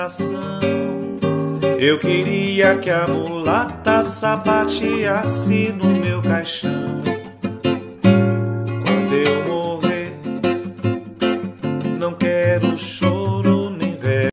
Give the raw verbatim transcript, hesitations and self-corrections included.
coração. Eu queria que a mulata sapateasse no meu caixão.